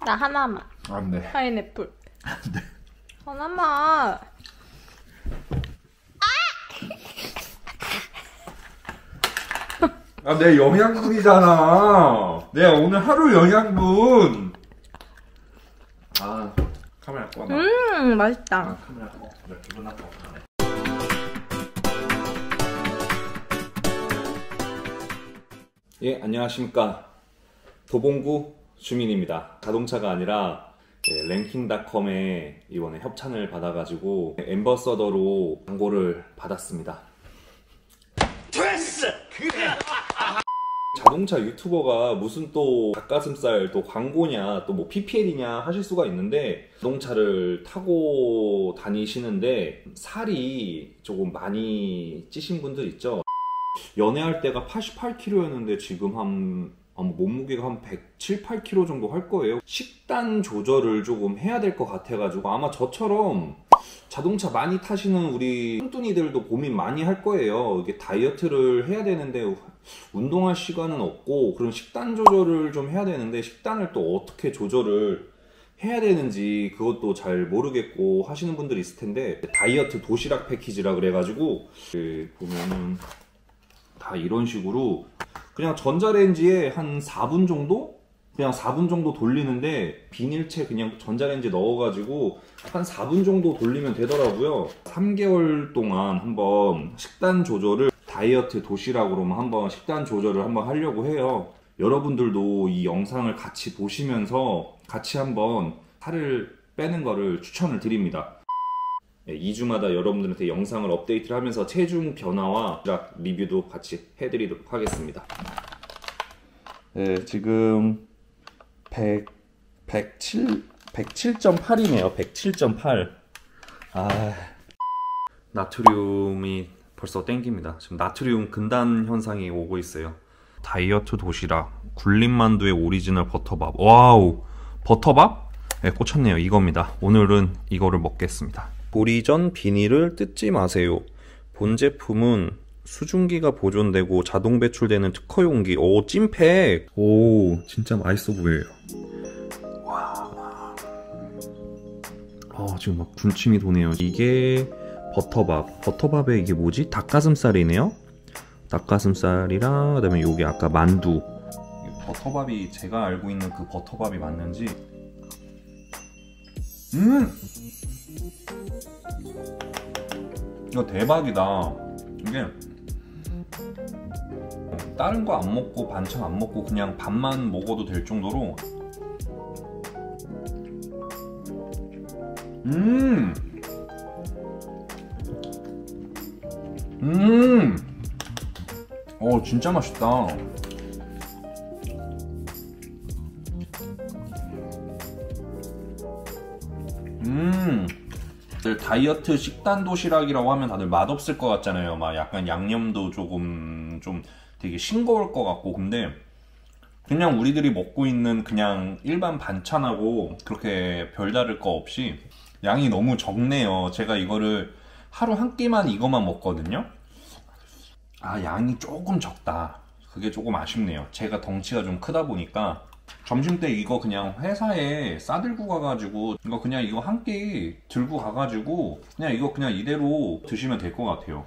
나 하나만. 안 돼. 파인애플. 안 돼. 하나만. 아, 내 영양분이잖아. 내가 오늘 하루 영양분. 아, 카메라 꺼. 맛있다. 아, 카메라 꺼. 나 기분 나빠. 예, 안녕하십니까. 도봉구 주민입니다. 자동차가 아니라 랭킹닷컴에 이번에 협찬을 받아가지고 앰버서더로 광고를 받았습니다. 됐어! 자동차 유튜버가 무슨 또 닭가슴살 또 광고냐 또 뭐 PPL이냐 하실 수가 있는데, 자동차를 타고 다니시는데 살이 조금 많이 찌신 분들 있죠. 연애할 때가 88kg였는데 지금 한 몸무게가 한 107, 8kg 정도 할 거예요. 식단 조절을 조금 해야 될 것 같아가지고, 아마 저처럼 자동차 많이 타시는 우리 뚱뚱이들도 고민 많이 할 거예요. 이게 다이어트를 해야 되는데 운동할 시간은 없고, 그런 식단 조절을 좀 해야 되는데 식단을 또 어떻게 조절을 해야 되는지 그것도 잘 모르겠고 하시는 분들이 있을 텐데, 다이어트 도시락 패키지라 그래가지고 보면은 다 이런 식으로 그냥 전자레인지에 한 4분 정도? 그냥 4분 정도 돌리는데, 비닐채 그냥 전자레인지 넣어가지고 한 4분 정도 돌리면 되더라고요. 3개월 동안 한번 식단 조절을, 다이어트 도시락으로만 한번 식단 조절을 한번 하려고 해요. 여러분들도 이 영상을 같이 보시면서 같이 한번 살을 빼는 거를 추천을 드립니다. 2주마다 여러분들한테 영상을 업데이트를 하면서 체중 변화와 리뷰도 같이 해드리도록 하겠습니다. 네, 지금 107.8이네요. 107.8. 나트륨이 벌써 땡깁니다. 지금 나트륨 근단 현상이 오고 있어요. 다이어트 도시락, 굴림만두의 오리지널 버터밥. 와우, 버터밥? 네, 꽂혔네요. 이겁니다. 오늘은 이거를 먹겠습니다. 조리 전 비닐을 뜯지 마세요. 본 제품은 수증기가 보존되고 자동 배출되는 특허 용기. 오, 찐팩. 오, 진짜 맛있어 보여요. 와. 지금 막 군침이 도네요. 이게 버터밥. 버터밥에 이게 뭐지? 닭가슴살이네요. 닭가슴살이랑 그다음에 요게 아까 만두. 버터밥이 제가 알고 있는 그 버터밥이 맞는지. 이거 대박이다. 이게 다른 거 안 먹고 반찬 안 먹고 그냥 밥만 먹어도 될 정도로 진짜 맛있다. 다이어트 식단 도시락이라고 하면 다들 맛없을 것 같잖아요. 막 약간 양념도 조금 좀 되게 싱거울 것 같고. 근데 그냥 우리들이 먹고 있는 그냥 일반 반찬하고 그렇게 별다를 거 없이 양이 너무 적네요. 제가 이거를 하루 한 끼만 이거만 먹거든요. 양이 조금 적다. 그게 조금 아쉽네요. 제가 덩치가 좀 크다 보니까 점심 때 이거 그냥 회사에 싸들고 가가지고 이거 한 끼 들고 가가지고 그냥 이거 그냥 이대로 드시면 될 것 같아요.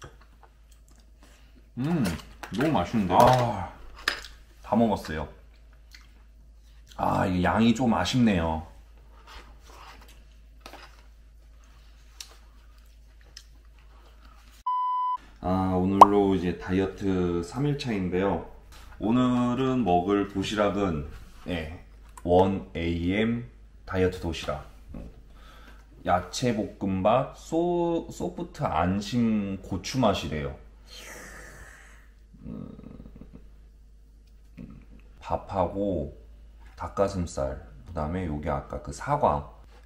너무 맛있는데요? 다 먹었어요. 이게 양이 좀 아쉽네요. 오늘로 이제 다이어트 3일차인데요. 오늘은 먹을 도시락은 1AM 다이어트 도시락, 야채 볶음밥, 소프트 안심 고추 맛이래요. 밥하고 닭가슴살, 그 다음에 요게 아까 그 사과.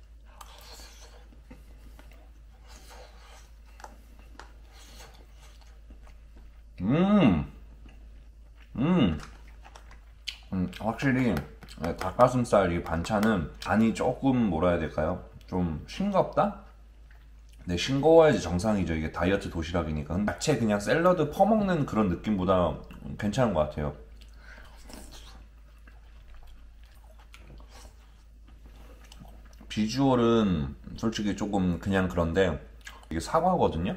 확실히 닭가슴살 이 반찬은 간이 조금 뭐라 해야 될까요? 좀 싱겁다? 네, 싱거워야지 정상이죠. 이게 다이어트 도시락이니까. 야채 그냥 샐러드 퍼먹는 그런 느낌보다 괜찮은 것 같아요. 비주얼은 솔직히 조금 그냥 그런데 이게 사과거든요?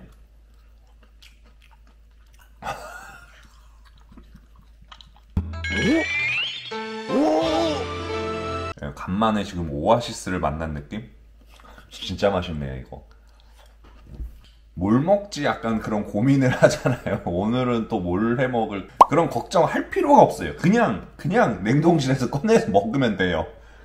간만에 지금 오아시스를 만난 느낌? 진짜 맛있네요 이거. 뭘 먹지 약간 그런 고민을 하잖아요. 오늘은 또 뭘 해먹을 그런 걱정할 필요가 없어요. 그냥 냉동실에서 꺼내서 먹으면 돼요.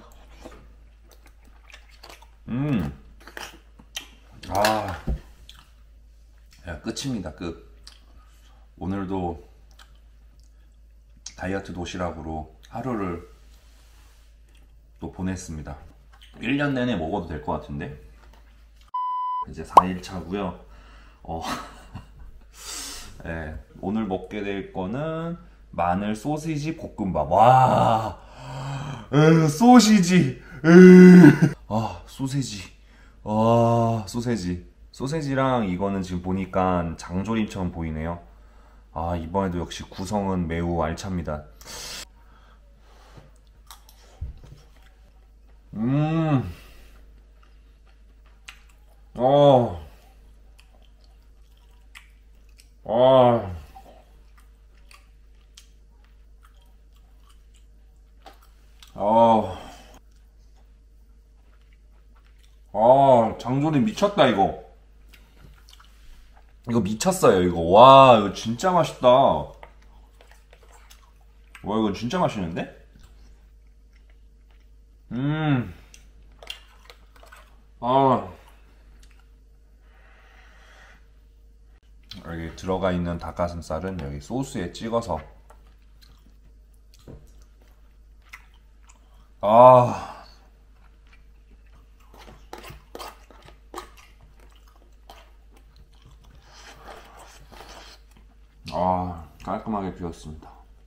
야, 끝입니다. 끝. 오늘도 다이어트 도시락으로 하루를 또 보냈습니다. 1년 내내 먹어도 될 것 같은데. 이제 4일차고요. 네, 오늘 먹게 될 거는 마늘 소시지 볶음밥. 와, 소시지. 소세지. 소세지랑 이거는 지금 보니까 장조림처럼 보이네요. 이번에도 역시 구성은 매우 알찹니다. 장조림 미쳤다 이거. 이거 미쳤어요 이거. 와, 이거 진짜 맛있다. 와, 이건 진짜 맛있는데? 여기 들어가 있는 닭가슴살은 여기 소스에 찍어서 깔끔하게 비웠습니다.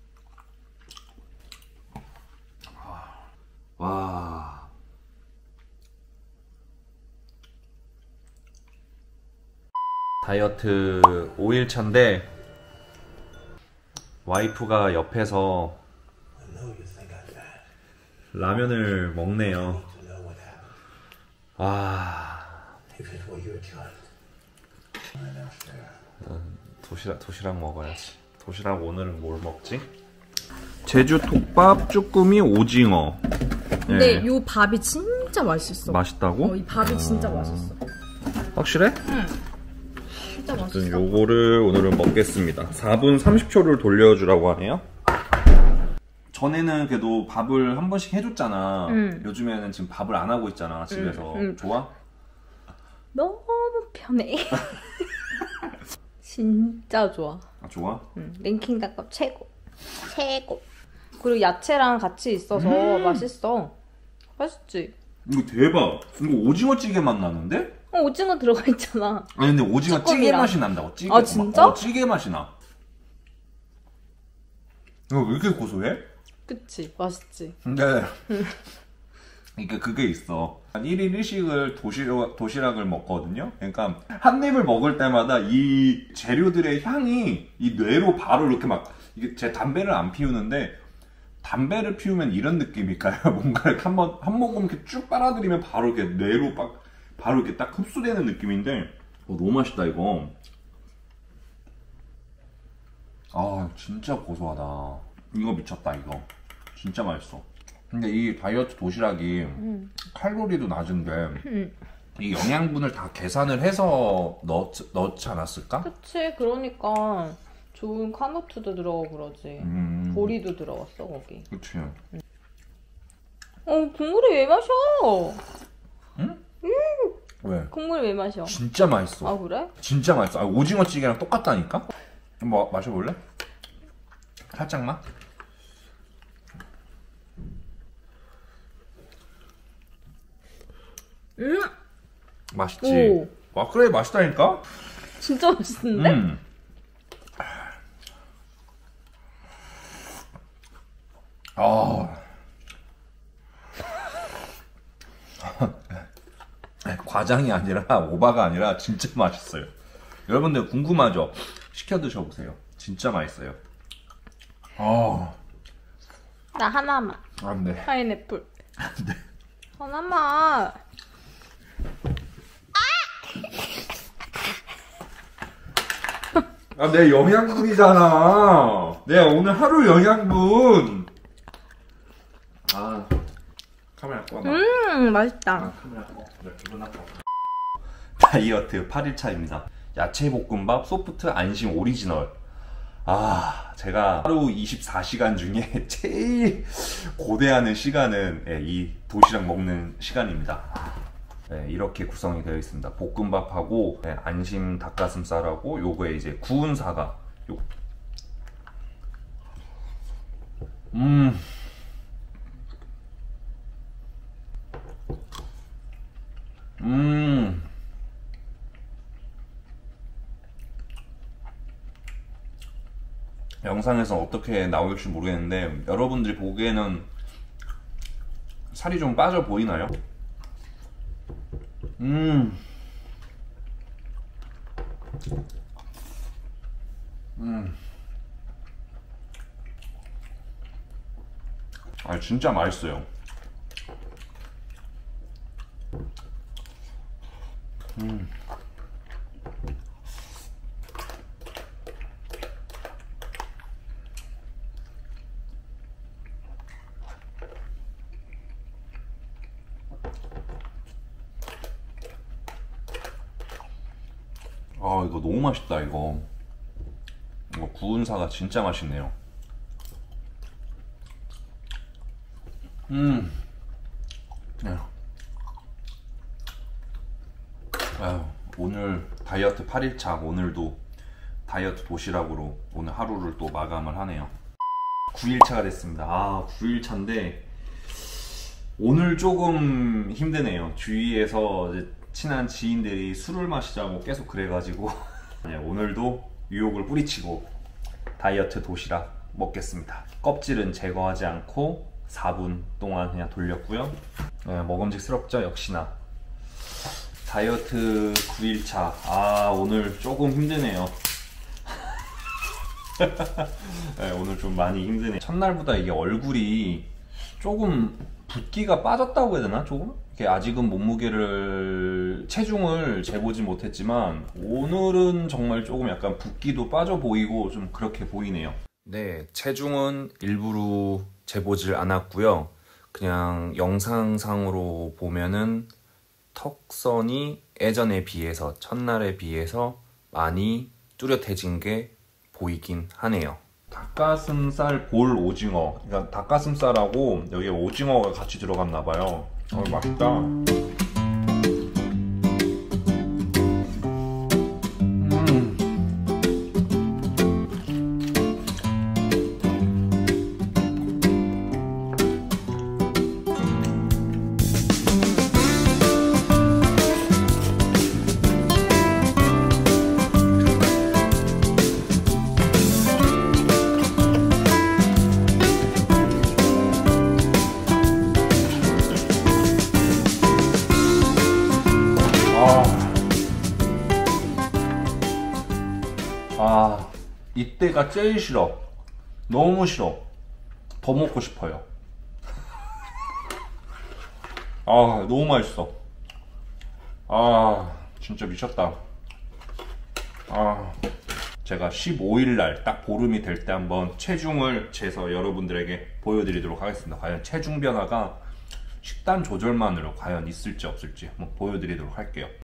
와. 다이어트 5일차인데 와이프가 옆에서 라면을 먹네요. 도시락 먹어야지. 도시락 오늘은 뭘 먹지? 제주 톱밥, 쭈꾸미, 오징어. 근데 요 밥이 진짜 맛있어. 맛있다고? 이 밥이 진짜 맛있어. 확실해? 응. 진짜 맛있어. 요거를 오늘은 먹겠습니다. 4분 30초를 돌려주라고 하네요. 전에는 그래도 밥을 한 번씩 해줬잖아. 요즘에는 지금 밥을 안 하고 있잖아 집에서. 좋아? 너무 편해. 진짜 좋아. 좋아? 랭킹 닭밥 최고. 그리고 야채랑 같이 있어서 맛있어. 맛있지? 이거 대박. 이거 오징어 찌개 맛 나는데? 오징어 들어가 있잖아. 아니 근데 오징어 찌개 맛이 난다고. 찌개. 진짜? 찌개 맛이 나. 이거 왜 이렇게 고소해? 그치, 맛있지. 근데 그러니까 그게 있어. 1일 1식을 도시락을 먹거든요. 그러니까 한 입을 먹을 때마다 이 재료들의 향이 이 뇌로 바로 이렇게 막, 이게 제 담배를 안 피우는데 담배를 피우면 이런 느낌일까요? 뭔가 이렇게 한 모금 이렇게 쭉 빨아들이면 바로 이렇게 뇌로 바로 이렇게 딱 흡수되는 느낌인데 너무 맛있다 이거. 진짜 고소하다. 이거 미쳤다 이거. 진짜 맛있어. 근데 이 다이어트 도시락이 칼로리도 낮은데 이 영양분을 다 계산을 해서 넣지 않았을까? 그치, 그러니까 좋은 카노트도 들어가고 그러지. 보리도 들어갔어 거기. 그치. 국물이 왜 마셔? 응? 왜? 국물이 왜 마셔? 진짜 맛있어. 그래? 진짜 맛있어. 오징어 찌개랑 똑같다니까? 한번 마셔볼래? 살짝만? 맛있지? 오. 와, 그래, 맛있다니까? 진짜 맛있는데? 과장이 아니라 오바가 아니라 진짜 맛있어요. 여러분들 궁금하죠? 시켜 드셔보세요. 진짜 맛있어요. 나 하나만. 안 돼. 파인애플. 안 돼. 하나만. 아, 내 영양분이잖아. 내가 오늘 하루 영양분. 아, 카메라 꺼. 맛있다. 카메라 꺼. 기분 나빠. 다이어트 8일차입니다. 야채 볶음밥 소프트 안심 오리지널. 아, 제가 하루 24시간 중에 제일 고대하는 시간은 이 도시락 먹는 시간입니다. 네, 이렇게 구성이 되어 있습니다. 볶음밥하고 안심 닭가슴살하고 요거에 이제 구운 사과. 요. 영상에서 어떻게 나올지 모르겠는데 여러분들이 보기에는 살이 좀 빠져 보이나요? 아, 진짜 맛있어요. 아, 이거 너무 맛있다. 이거 구운 사과 진짜 맛있네요. 네. 아유, 오늘 다이어트 8일차. 오늘도 다이어트 도시락으로 오늘 하루를 또 마감을 하네요. 9일차가 됐습니다. 아, 9일차인데 오늘 조금 힘드네요. 주위에서 이제 친한 지인들이 술을 마시자고 계속 그래가지고 오늘도 유혹을 뿌리치고 다이어트 도시락 먹겠습니다. 껍질은 제거하지 않고 4분 동안 그냥 돌렸고요. 먹음직스럽죠? 역시나 다이어트 9일차. 아, 오늘 조금 힘드네요. 네, 오늘 좀 많이 힘드네. 첫날보다 이게 얼굴이 조금 붓기가 빠졌다고 해야 되나? 조금? 이렇게 아직은 몸무게를 체중을 재보지 못했지만 오늘은 정말 조금 약간 붓기도 빠져 보이고 좀 그렇게 보이네요. 네, 체중은 일부러 재보질 않았고요. 그냥 영상상으로 보면은 턱선이 예전에 비해서, 첫날에 비해서 많이 뚜렷해진 게 보이긴 하네요. 닭가슴살 볼 오징어. 그러니까 닭가슴살하고 여기에 오징어가 같이 들어갔나 봐요. 맛있다. 아, 이때가 제일 싫어. 너무 싫어. 더 먹고 싶어요. 아, 너무 맛있어. 아, 진짜 미쳤다. 아, 제가 15일날 딱 보름이 될 때 한번 체중을 재서 여러분들에게 보여드리도록 하겠습니다. 과연 체중 변화가 식단 조절만으로 과연 있을지 없을지 한번 보여드리도록 할게요.